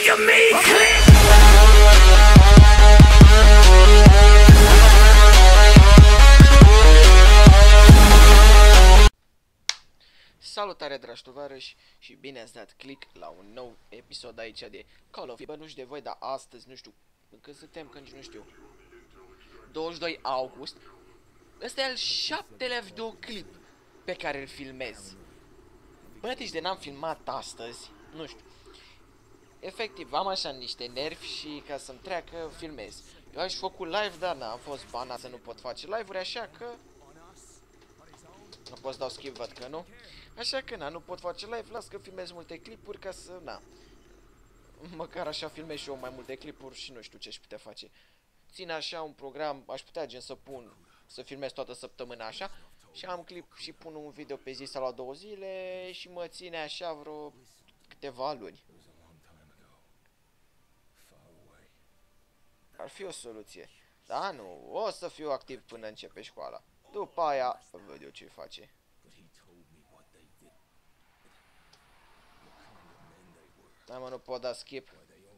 you mean click? Salutare, dragi tovarăși, și bine ați dat click la un nou episod aici de Call of Duty. Bă, nu știu de voi, dar astăzi, nu știu, încă suntem, că nu știu, 22 august. Ăsta e al 7-lea videoclip pe care îl filmez. Bă, deci de n-am filmat astăzi, nu știu. Efectiv, am așa niște nervi și ca să-mi treacă, filmez. Eu aș făcut live, dar n-am fost banat să nu pot face live-uri, așa că... Nu pot să dau skip, văd că nu. Așa că, nu pot face live, las că filmez multe clipuri ca să, măcar așa filmez și eu mai multe clipuri și nu știu ce aș putea face. Țin așa un program, aș putea gen să filmez toată săptămâna așa. Și am clip și pun un video pe zi sau la 2 zile și mă ține așa vreo câteva luni. Ar fi o soluție. Da, nu, o să fiu activ până începe școala. După aia, văd eu ce face. Da, mă, nu pot da skip.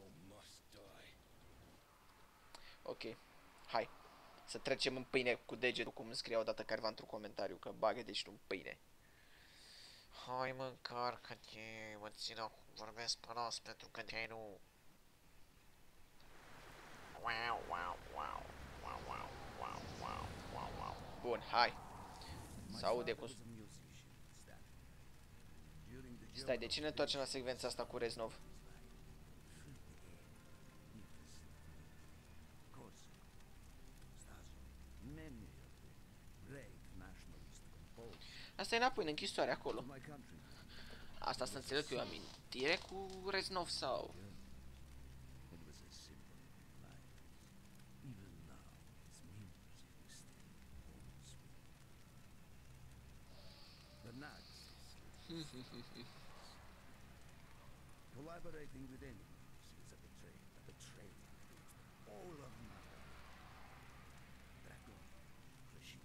Ok, hai. Să trecem în pâine cu degetul, cum îmi scria odată careva într-un comentariu, că bagă degetul în pâine. Hai, mă, încarcă-te, mă țin acum, vorbesc pe nas pentru că de nu... Wow, wow, wow, wow, wow, wow, wow, wow, wow. Bun, hai. Se aude cum... Stai, de ce ne întoarcem la secvența asta cu Reznov? Asta e înapoi în închisoare acolo. Asta să înțeleg că e o amintire cu Reznov sau... Collaborating with enemies is a betrayal. A betrayal includes all of Mother. Dragon, regime,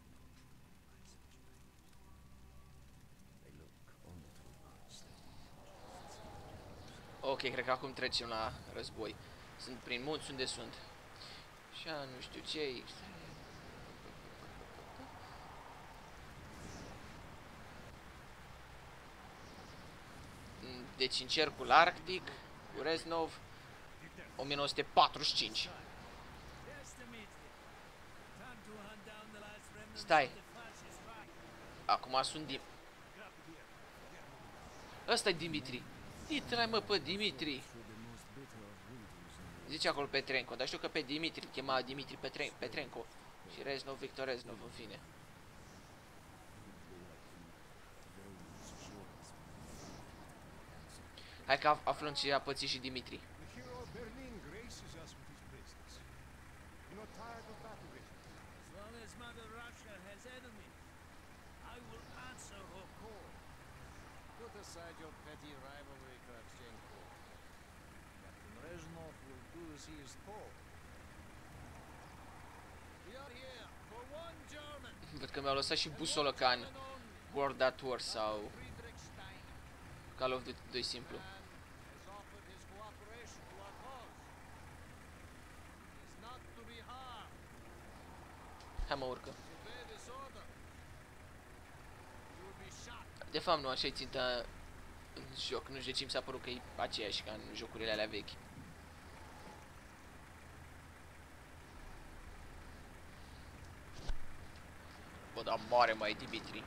they look only to advance their... Ok, cred că acum trecem la război. Sunt prin munți, unde sunt? Și nu știu ce. Deci în cercul arctic, cu Reznov, 1945. Stai. Acum sunt Ăsta-i Dimitri. Intră-i, mă, pe Dimitri. Zice acolo Petrenco, dar știu că pe Dimitri îl chema Dimitri Petrenco. Și Reznov, Victor Reznov, în fine. Hai că aflăm ce a pățit și Dimitri. Văd că mi-au lăsat și busolă ca în World at War sau Call of Duty 2 simplu. Hai, mă, urcă. De fapt nu, așa-i ținta în joc. Nu știu de ce mi s-a părut că e aceeași ca în jocurile alea vechi. Bă, dar moare, mai Dimitri.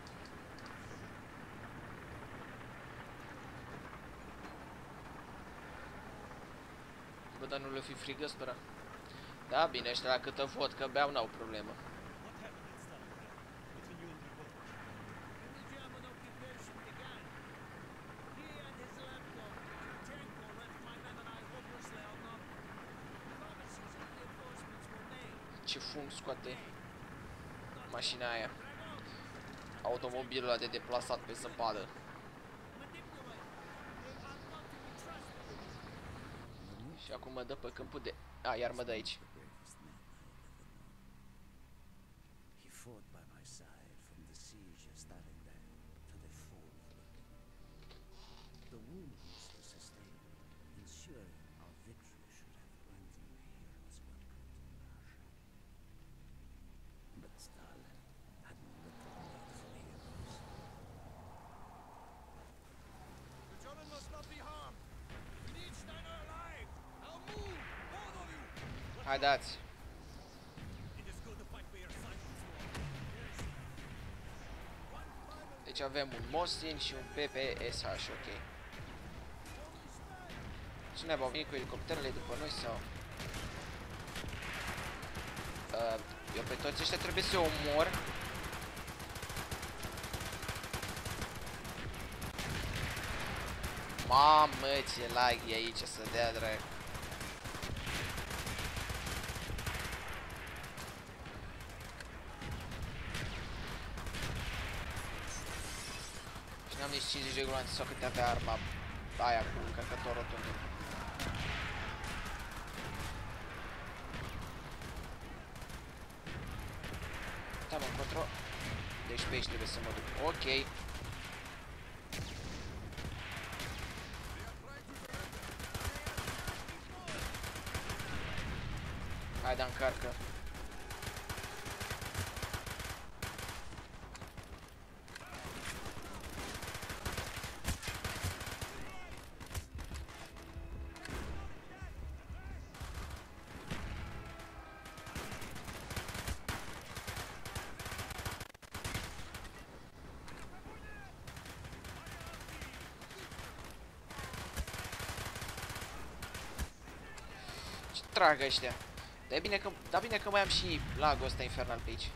Bă, dar nu le fi frigă, spera. Da, bine, ăștia la câtă vodcă beau n-au problemă. Ce fum scoate mașina aia. Automobilul ăla de deplasat pe zăpadă. Și acum mă dă pe câmpul de... A, iar mă dă aici. The wounds he sustained, ensuring Hai dați. It is good to fight for your side once more. Deci avem un Mosin și un PPSH, ok. Cine va veni cu elicopterele după noi sau? Eu pe toți ăștia trebuie să omor. Mamă, ce lag e aici, să dea drag. Și n-am nici 50 de gloanțe sau câte avea arma aia cu încărcător rotund. Da, mă, încotro. Deci pe aici trebuie să mă duc. Ok. Hai, da, încarcă. Ce trag ăștia? Da bine că mai am și lagul ăsta infernal pe aici.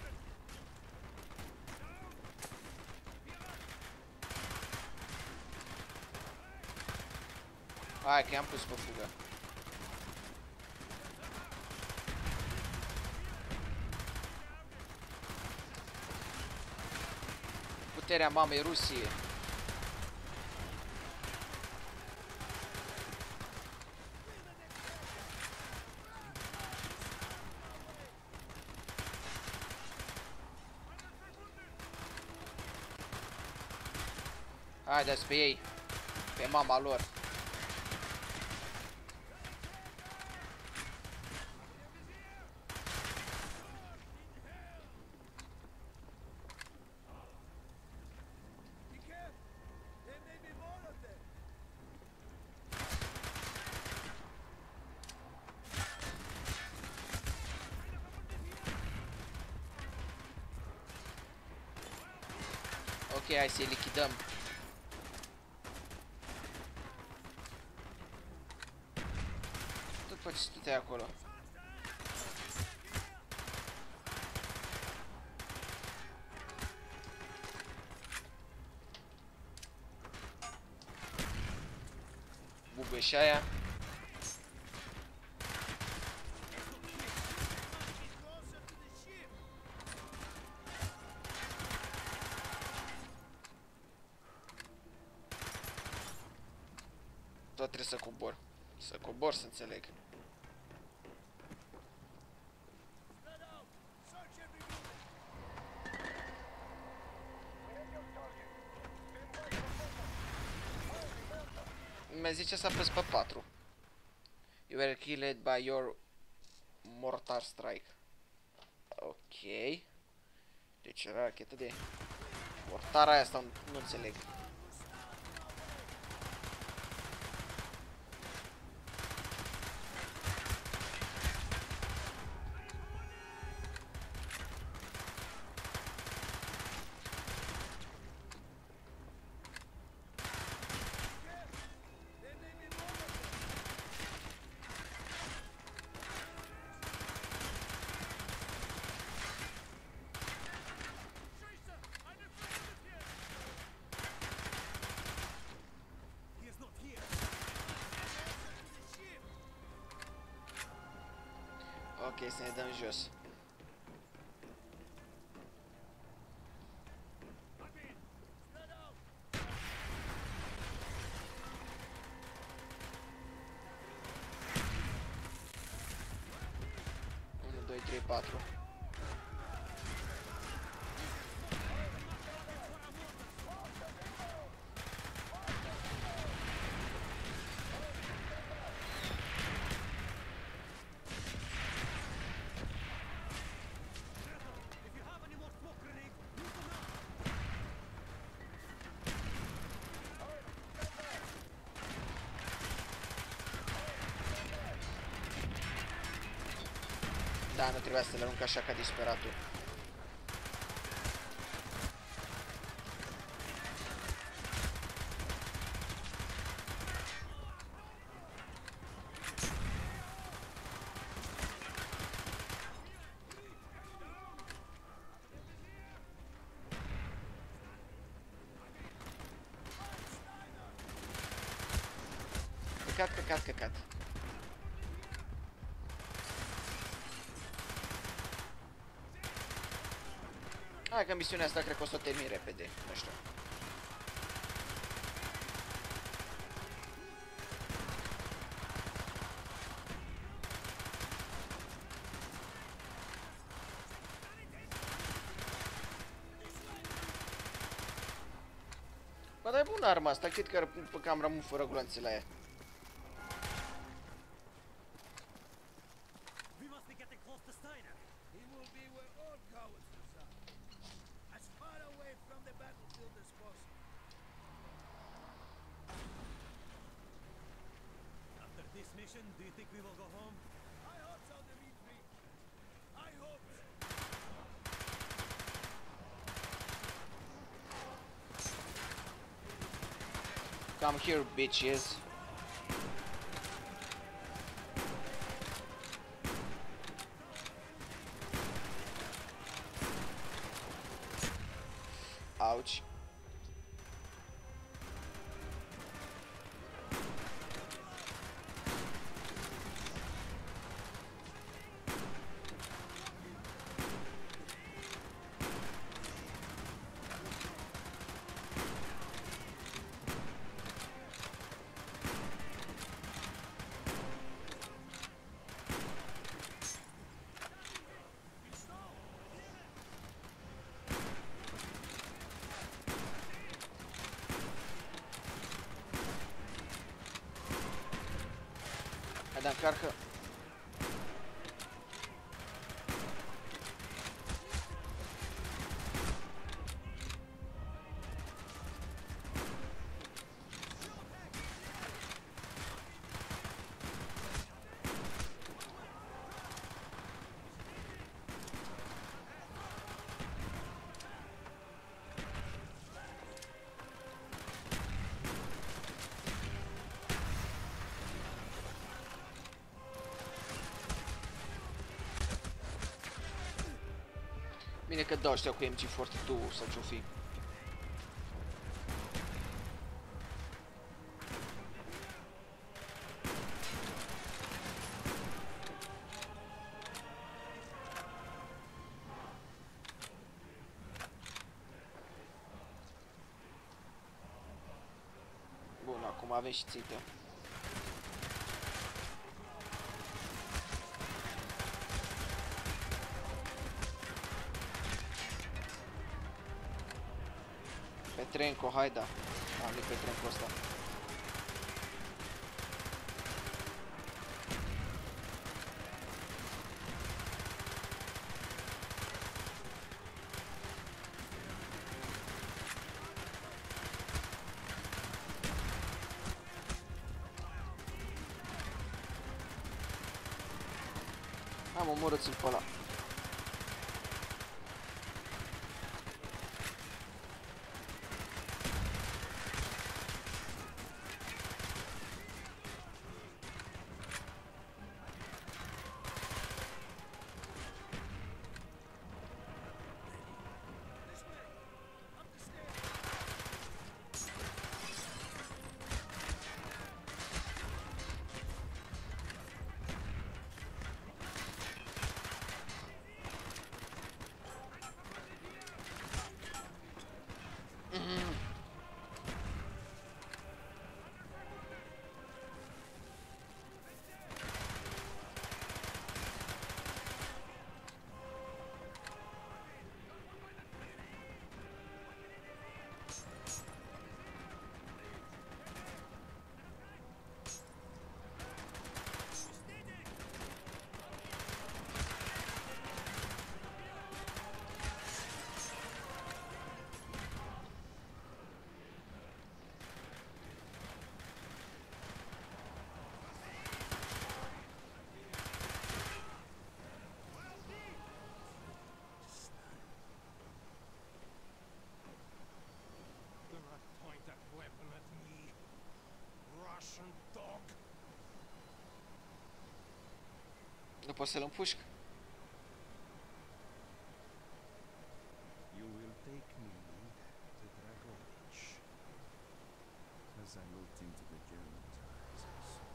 Hai că i-am pus pe fugă. Puterea mamei Rusiei. Haideți pe ei. Pe mama lor. Be careful. There may be more of them. Ok, hai să-i lichidăm. Tot faci stăteai acolo. Bubuie și aia. Closer to the ship. Tot trebuie să cobor. Să cobor, să înțeleg. Spread out. Search every room. Mi-a zice să apăs pe 4. You were killed by your mortar strike. Ok. Deci era rachetă de mortar aia asta, nu înțeleg. There may be more of them. Scheiße! Eine Fremde hier! He is not here. Closer to the ship. Ok, să ne dăm jos. Spread out. 1, 2, 3, 4. If you have any more smoke grenades, use them now. Da, nu trebuia să le arunc așa ca disperatul. Căcat. Hai că misiunea asta cred că o să o termin repede, nu știu. Bă, dar e bună arma asta, cred că am rămân fără gloanțe la ea. We must be getting close to Steiner. He will be where all cowards reside. As far away from the battlefield as possible. After this mission, do you think we will go home? I hope so, Dimitri. I hope so. Come here, bitches. Ouch. Hai, da, încarcă. Bine că dau ăștia cu MG42 sau ce-o fi. Bun, acum avem și țintă. Petrenco, hai da. Nu-i Petrenco ăsta. Am omorât-l pe ăla. Nu pot să-l împușc? You will take me to Dragovich. As I looked into the German's eyes, I saw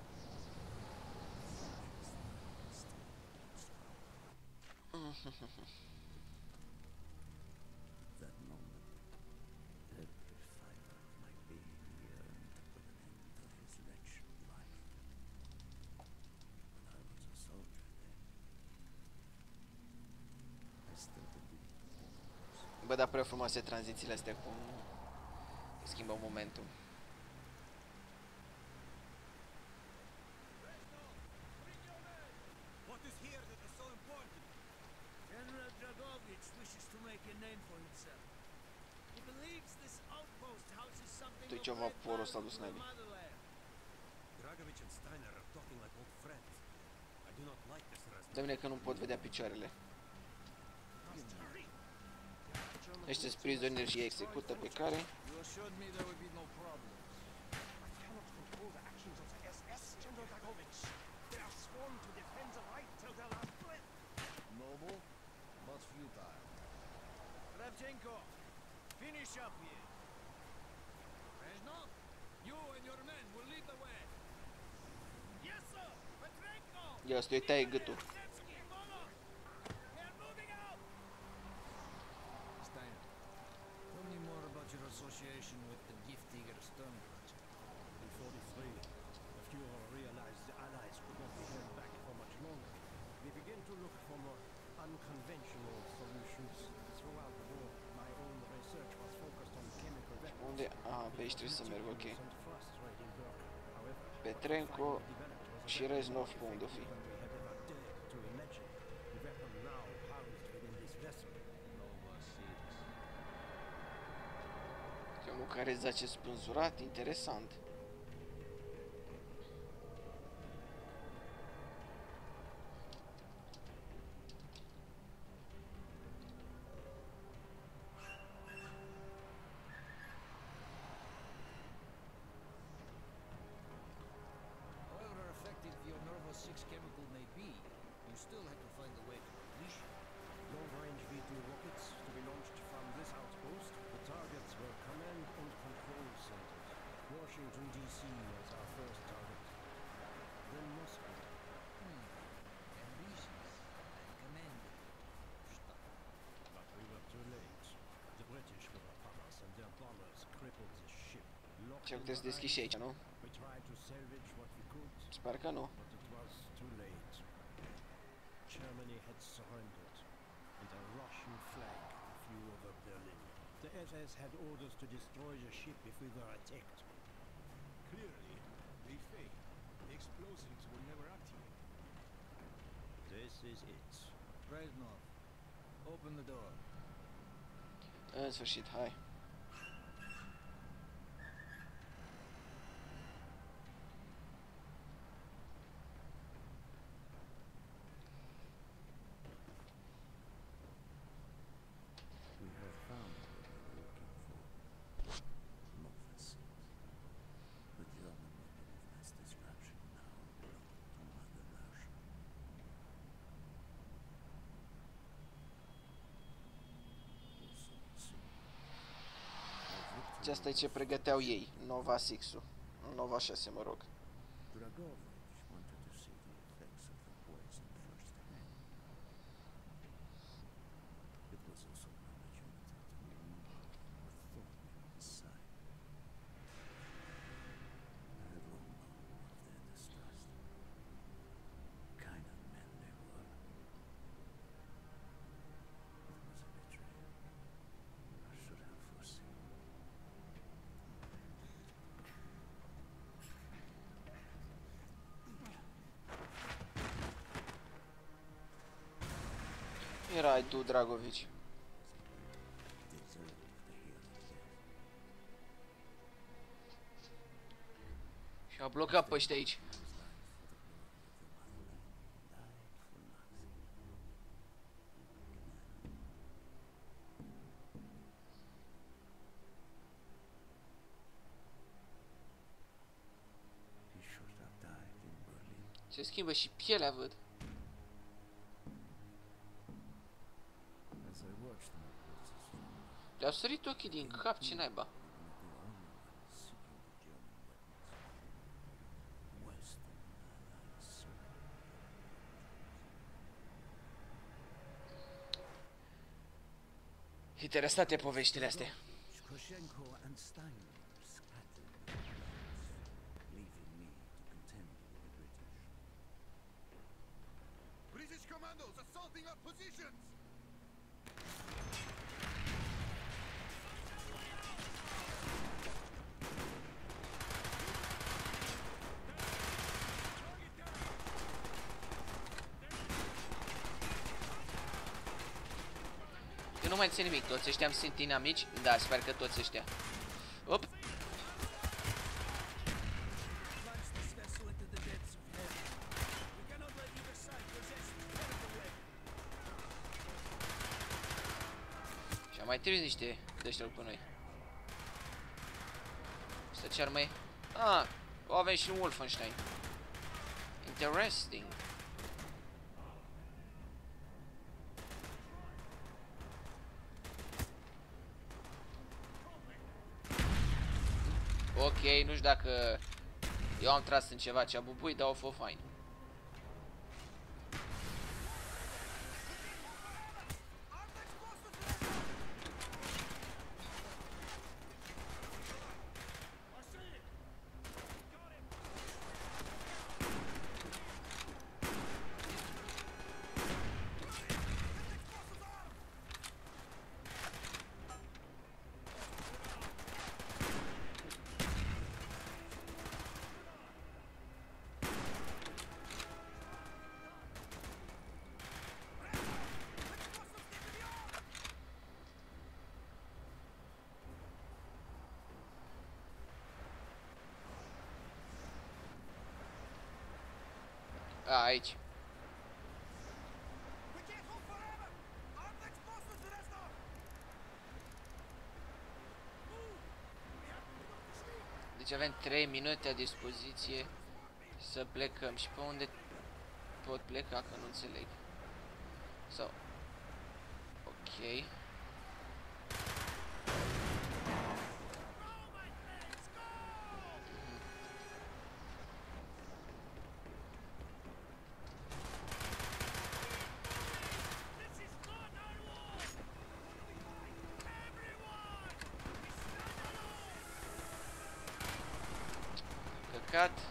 that moment, every fiber of my being yearned to put an end to his wretched life. But I was a soldier then. I still believed the war was Bă, dar prea frumoase tranzițiile astea cum schimbă momentul. What is here that is so important? General Dragovich wishes to make a name for himself. He believes this outpost houses something Tu of ce great vaporul ăsta value dus to the naibii. motherland. Dragovich and Steiner are talking like old friends. I do not like this rest. De mine că nu pot vedea picioarele. Ăștia sunt prizonieri și ei execută pe care You assured me there would be no problem. I cannot control the actions of the SS, General Dragovich. They are sworn to defend the right till their last breath. Noble, but futile. Kravchenko, finish up here. Reznov, you and your men will lead the way. Yes, sir. Petrenko. ia să-i taie gâtul. Nevsky, Molov. We are moving out. Steiner, tell me more about your association with the Giftiger Stern project. In 43, the Führer realized the Allies could not be held back for much longer. We began to look for more unconventional solutions. Throughout the war, my own research was focused on chemical weapons. Unde? Aha, pe aici trebuie să merg, ok. and frustrating work. However, Petrenko developed was a și Reznov pe unde o fi? than we had ever dared to imagine. The weapon now housed within this vessel. Nova 6. Omul care zace spânzurat, interesant. However effective your Nova 6 chemical may be, you still have to find a way to unleash it. Long-range V2 rockets to be launched from this outpost. The targets were command and control centers. Washington, D.C. was our first target. Then Moscow. Ambitious and commendable. Stuff. But we were too late. The British were upon us and their bombers crippled the ship. Locked Ce in puteți behind deschide și aici, nu? We tried to salvage what we could, Sper că nu. but it was too late. Germany had surrendered, and a Russian flag flew over Berlin. The SS had orders to destroy the ship if we were attacked. Clearly, they failed. The explosives were never activated. This is it. Reznov, open the door. În sfârșit, hai. We have found what we were looking for. Nova 6. The German weapon of mass destruction now belonged to Mother Russia. Also, soon, Asta e ce pregăteau ei, Nova 6-ul. Nova 6, mă rog. Dragovich wanted to see the effects of the poison firsthand. It was also an opportunity to remove the thorn in his side. I had long known of their distrust. Kind of men they were. It was a betrayal. I should have foreseen. Erai tu, Dragovici. Deserved the hero's death. Și a blocat pe ăștia aici. He should have died in Berlin. Se schimbă și pielea, văd. Le-au sărit ochii din cap, ce naiba? Interesante poveștile astea. Shkoshenko and Steinberg scattered their plans, leaving me to contend with the British. British commandos assaulting our positions! Eu nu mai țin nimic, toți ăștia sunt inamici? Da, sper că toți ăștia. Op! Și am mai trimis niște de-ăștia pe noi. Să ce ar mai... Ah, o avem și un Wolfenstein. Interesting. Ok, nu știu dacă eu am tras în ceva ce-a bubui, dar o fost fain. A, aici. We can't hold forever! Armed explosives, Reznov! Deci avem 3 minute la dispoziție să plecăm. Și pe unde pot pleca, că nu înțeleg. Sau... Ok. Căcat.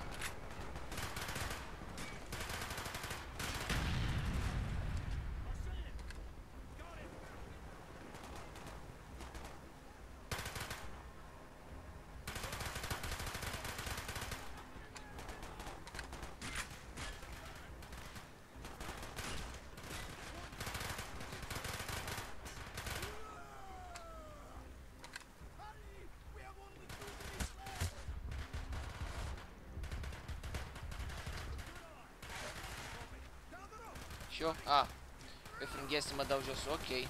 Și eu? A, pe frânghie să mă dau jos, ok.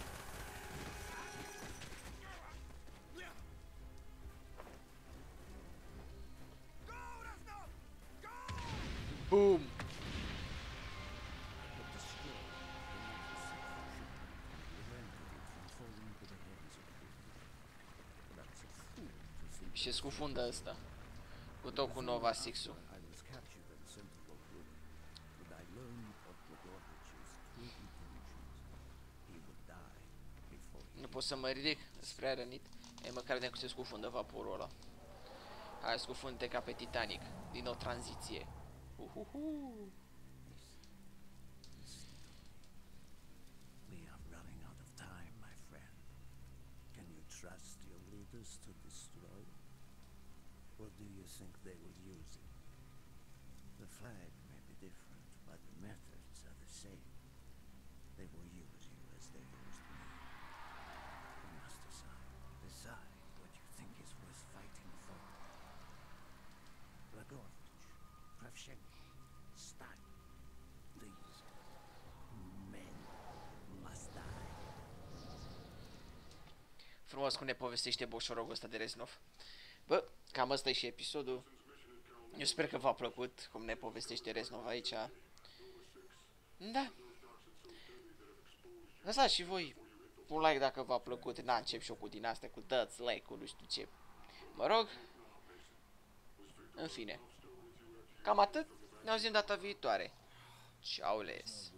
Boom! Și scufundă ăsta. Cu tot cu Nova Six-ul. I was captured and sent to Lord but I learned of Blagojevic's true intentions. He would die before he... Nu pot să mă ridic, sunt prea rănit. E măcar de cum se scufundă vaporul ăla. Hai, scufundă ca pe Titanic. Din nou tranziție. We are running out of time, my friend. Can you trust your leaders to destroy? Or do you think they will use it? The flag may be different, but the methods are the same. They will use you as they used me. You must decide. Decide what you think is worth fighting for. Blagojevich, Kravchenko, Stein. These men must die. Frumos cum ne povestește boșorogul ăsta de Reznov. Bă, cam ăsta e și episodul. Eu sper că v-a plăcut cum ne povestește Reznov aici. Da. Lăsați și voi un like dacă v-a plăcut. N-a, încep și eu cu din astea, cu dați like-ul, nu știu ce. Mă rog. În fine. Cam atât. Ne auzim data viitoare. Ciao les.